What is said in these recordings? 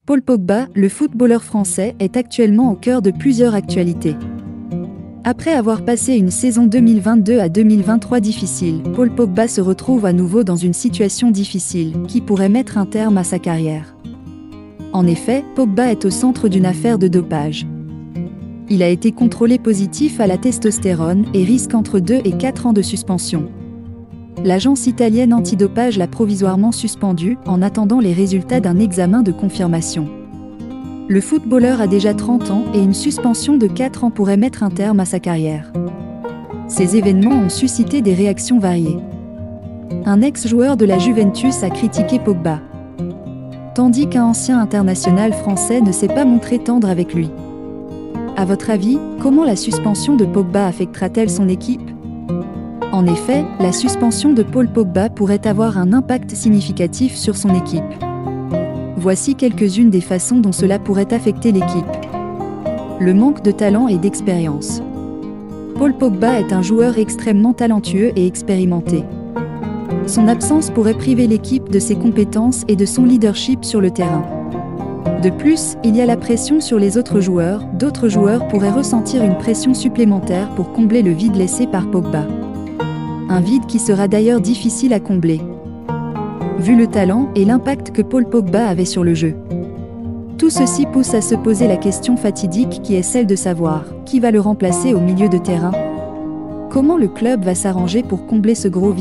Paul Pogba, le footballeur français, est actuellement au cœur de plusieurs actualités. Après avoir passé une saison 2022 à 2023 difficile, Paul Pogba se retrouve à nouveau dans une situation difficile, qui pourrait mettre un terme à sa carrière. En effet, Pogba est au centre d'une affaire de dopage. Il a été contrôlé positif à la testostérone et risque entre 2 et 4 ans de suspension. L'agence italienne antidopage l'a provisoirement suspendu en attendant les résultats d'un examen de confirmation. Le footballeur a déjà 30 ans et une suspension de 4 ans pourrait mettre un terme à sa carrière. Ces événements ont suscité des réactions variées. Un ex-joueur de la Juventus a critiqué Pogba, tandis qu'un ancien international français ne s'est pas montré tendre avec lui. À votre avis, comment la suspension de Pogba affectera-t-elle son équipe ? En effet, la suspension de Paul Pogba pourrait avoir un impact significatif sur son équipe. Voici quelques-unes des façons dont cela pourrait affecter l'équipe. Le manque de talent et d'expérience. Paul Pogba est un joueur extrêmement talentueux et expérimenté. Son absence pourrait priver l'équipe de ses compétences et de son leadership sur le terrain. De plus, il y a la pression sur les autres joueurs. D'autres joueurs pourraient ressentir une pression supplémentaire pour combler le vide laissé par Pogba. Un vide qui sera d'ailleurs difficile à combler, vu le talent et l'impact que Paul Pogba avait sur le jeu. Tout ceci pousse à se poser la question fatidique qui est celle de savoir qui va le remplacer au milieu de terrain. Comment le club va s'arranger pour combler ce gros vide ?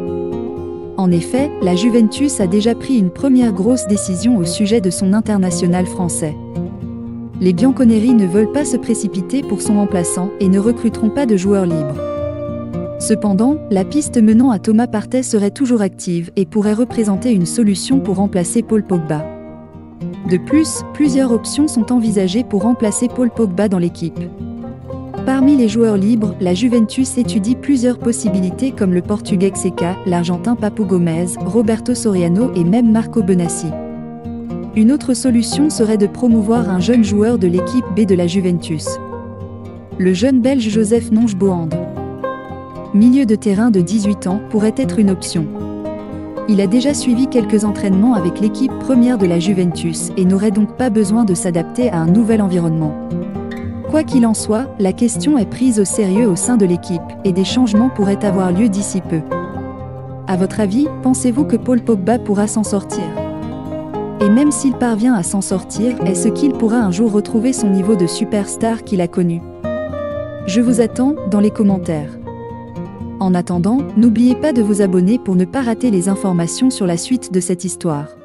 En effet, la Juventus a déjà pris une première grosse décision au sujet de son international français. Les Bianconeri ne veulent pas se précipiter pour son remplaçant et ne recruteront pas de joueurs libres. Cependant, la piste menant à Thomas Partey serait toujours active et pourrait représenter une solution pour remplacer Paul Pogba. De plus, plusieurs options sont envisagées pour remplacer Paul Pogba dans l'équipe. Parmi les joueurs libres, la Juventus étudie plusieurs possibilités comme le Portugais Xhaka, l'Argentin Papu Gomez, Roberto Soriano et même Marco Benassi. Une autre solution serait de promouvoir un jeune joueur de l'équipe B de la Juventus. Le jeune Belge Joseph Nonge-Boand, milieu de terrain de 18 ans, pourrait être une option. Il a déjà suivi quelques entraînements avec l'équipe première de la Juventus et n'aurait donc pas besoin de s'adapter à un nouvel environnement. Quoi qu'il en soit, la question est prise au sérieux au sein de l'équipe et des changements pourraient avoir lieu d'ici peu. À votre avis, pensez-vous que Paul Pogba pourra s'en sortir ? Et même s'il parvient à s'en sortir, est-ce qu'il pourra un jour retrouver son niveau de superstar qu'il a connu ? Je vous attends dans les commentaires. En attendant, n'oubliez pas de vous abonner pour ne pas rater les informations sur la suite de cette histoire.